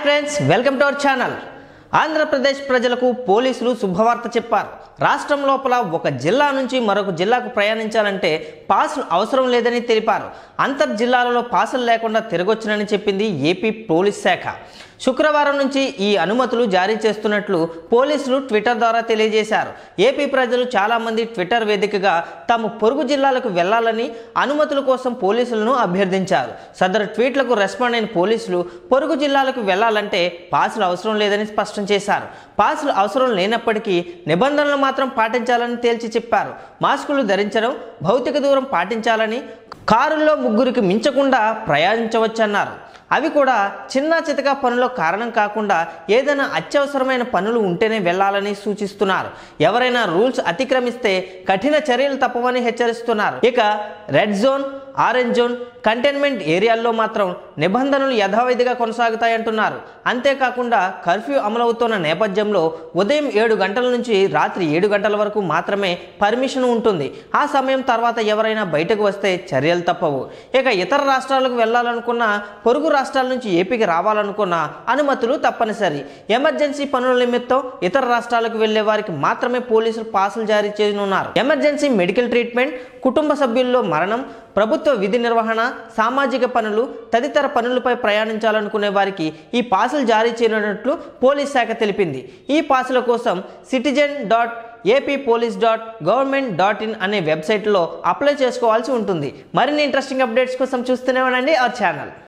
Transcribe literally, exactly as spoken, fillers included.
Friends, welcome to our channel. Andhra Pradesh ప్రజలకు పోలీసులు శుభవార్త చెప్పారు. రాష్ట్రం లోపల ఒక జిల్లా నుంచి మరొక జిల్లాకు ప్రయాణించాలంటే పాసులు అవసరం లేదని తెలిపారు. అంతర్ జిల్లాలలో పాసులు లేకుండా తిరగొచ్చునని చెప్పింది ఏపీ పోలీస్ శాఖ. శుక్రవారం నుంచి ఈ అనుమతులు జారీ చేస్తున్నట్లు పోలీసులు ట్విట్టర్ ద్వారా తెలియజేశారు. ఏపీ ప్రజలు చాలామంది ట్విట్టర్ వేదికగా తాము పొరుగు జిల్లాలకు వెళ్లాలని అనుమతుల కోసం పోలీసులను అభ్యర్థించారు. సదరు ట్వీట్లకు రెస్పాండ్ అయిన పోలీసులు పొరుగు జిల్లాలకు వెళ్లాలంటే పాసులు అవసరం లేదని స్పష్టం చేశారు. పాసులు అవసరం లేనప్పటికీ నిబంధనలు మాత్రం పాటించాలని తేల్చి చెప్పారు. మాస్కులు ధరించడం, భౌతిక దూరం పాటించాలని, కారుల్లో ముగ్గురికి మించకుండా ప్రయాణించవచ్చన్నారు. అవి కూడా చిన్న చితక పనుల కారణం కాకుండా ఏదైనా అత్యవసరమైన పనులు ఉంటేనే వెళ్లాలని సూచిస్తున్నారు. ఎవరైనా రూల్స్ అతిక్రమిస్తే కఠిన చర్యలు తప్పవని హెచ్చరిస్తున్నారు. ఇక red zone, orange zone, containment ఏరియాల్లో మాత్రం నిబంధనలు యథావిధిగా కొనసాగుతాయంటున్నారు. అంతేకాకుండా కర్ఫ్యూ అమలవుతున్న నేపథ్యంలో ఉదయం ఏడు గంటల నుంచి రాత్రి ఏడు గంటల వరకు మాత్రమే పర్మిషన్ ఉంటుంది. ఆ సమయం తర్వాత ఎవరైనా బయటకు వస్తే చర్యలు తప్పవు. ఇక ఇతర రాష్ట్రాలకు వెళ్లాలనుకున్న, పొరుగు రాష్ట్రాల నుంచి ఏపీకి రావాలనుకున్న అనుమతులు తప్పనిసరి. ఎమర్జెన్సీ పనుల నిమిత్తం ఇతర రాష్ట్రాలకు వెళ్లే వారికి మాత్రమే పోలీసులు పాసులు జారీ చేయనున్నారు. ఎమర్జెన్సీ మెడికల్ ట్రీట్మెంట్, కుటుంబ సభ్యుల్లో మరణం, ప్రభుత్వ విధి నిర్వహణ, సామాజిక పనులు తదితర పనులపై ప్రయాణించాలనుకునే వారికి ఈ పాసులు జారీ చేయనున్నట్లు పోలీస్ శాఖ తెలిపింది. ఈ పాసుల కోసం citizen dot AP police dot government dot in అనే వెబ్సైట్లో అప్లై చేసుకోవాల్సి ఉంటుంది. మరిన్ని ఇంట్రెస్టింగ్ అప్డేట్స్ కోసం చూస్తూనే ఉండండి అవర్ ఛానల్.